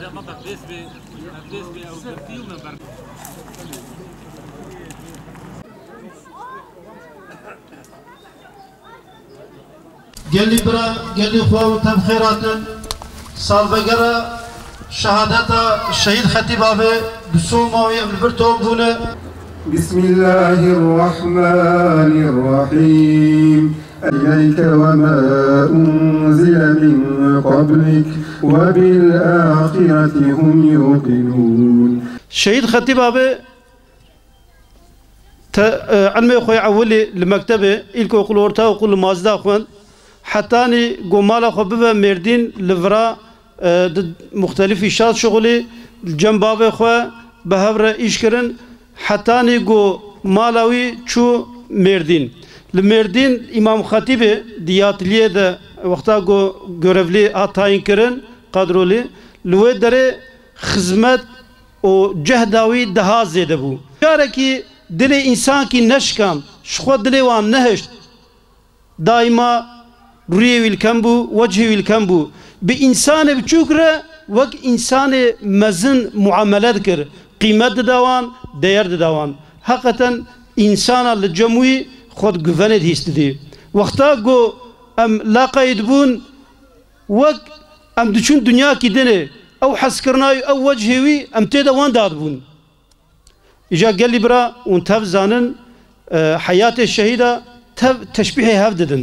قالي برا قالي خواو تم خيراتن سال بقرا شهادة الشهيد خطيب أبي بسوماوي أبل برتوبونه. بسم الله الرحمن الرحيم إليك وما أنزل من قبلك وبالآخرة هم يوقنون. الشهيد خطيب أبي علمي خوي عولي لمكتبه إلكو قلورتا وقل مازدا أخوان حتى أني قمالا خببه مردين لفرا مختلف إشارات شغلي الجنب أبي خوي بهبرة إشكرن حتى أني مالاوي شو مردين المردين إمام خطيبه ديات ليه ده وقتا غورفلي آتاين كرن قدرولي لوه داره خدمت و جهداوي دها زيده بو كاركي دل انسان کی نشکم شخو دل وان نهشت دائما روی ویلکم بو وجه ویلکم بو به انسان بچوکره وک انسان مزن معاملات کر قیمت دوان değer دوان حقیقتا انسان الجموی خود گوند هست دی وقتا گو ام لاقید بون وک ام دچون دنیا کی دنه او حسکرنای او وجهوی ام تیدا وان داد بون إجا قال لي برا ونتف زانن حياة الشهيدة تشبيهي هفددن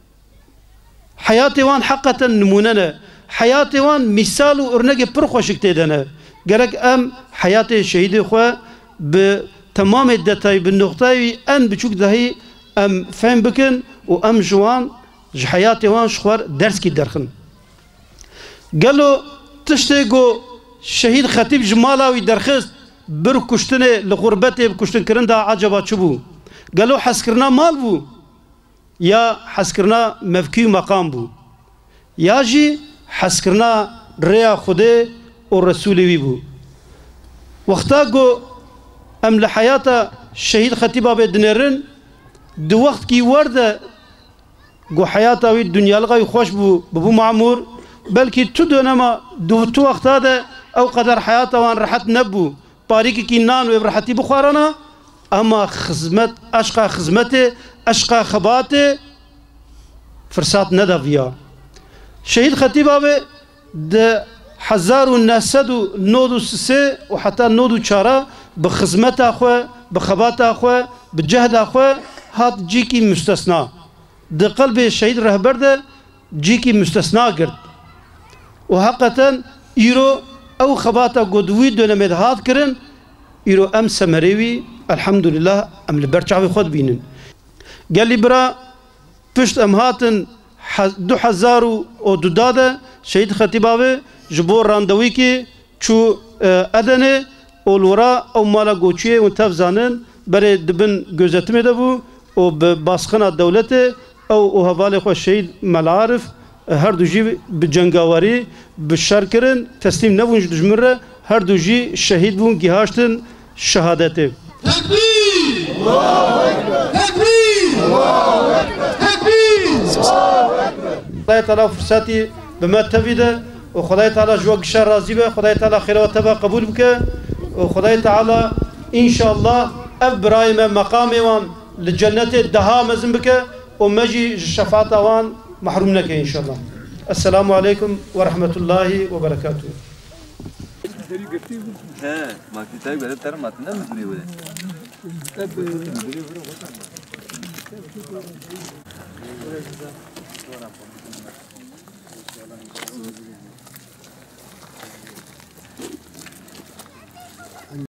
حياتي وان حقا نموننا حياتي وان مثال ورنقي برخوشك تيدنا قالك أم حياة الشهيدة خوا بتمام الدتاي بالنقطة أن بشوك دهي أم فهم بكن وأم جوان حياتي وان شخوار درس كي درخن قالوا تشتيقو شهيد خطيب جمالاوي درخست بر کشتنه لغربته بکشتن کردن دا عجبا چبو قالوا حسكرنا مال بو يا حسكرنا مفكي مقام بو يا جي حسكرنا ريا خده والرسولي بو وقتا قو ام لحياة الشهيد خطيبا بدنرن دو وقت كي ورد قو حياته وي الدنيا لغاي خوش بو معمور بلكي تدونما دو وقت هذا او قدر حياته وان رحت نبو باريكي كينان ويبرحتي بخارنا اما خدمت اشقى خدمته اشقى خباته فرسات ندافيا شهيد خطيب ابي د 1996 وحتى نودو چارا بخدمت اخو بخبات اخو بجهد اخو هات جيكي مستثنى د قلب الشهيد رهبر ده جيكي مستثنى قرد وحقيقة يرو او خباتا قدوي دونمد هات كرن يرو ام سمريوي الحمد لله ام لبرچاوي خود بينن قال لي برا پشت ام هاتن 2000 او داده شهيد خطيباوي جبور راندوي كي چو ادنه اولورا او مالا گوچي ونتف زانن بري دبن gözetimi de bu o baskına devleti او حواله خو شهيد ملعارف هر دو جي بجنگاوري بشركرن تسليم نبونج دجمره هر دو جي شهيد بون گهاشتن شهادته تكبير الله اكبر تكبير الله اكبر تكبير الله اكبر خدای تعالی فرصتي بما تفيده وخدای تعالی جوق شر راضي به خدای تعالی خير وتبا قبول بك وخدای تعالی ان شاء الله ابراهيم مقام وان للجنه دها مزن بك ومجي شفاعه وان محروم لك إن شاء الله. السلام عليكم ورحمة الله وبركاته. ما كتاب بدأ ترى ما تنام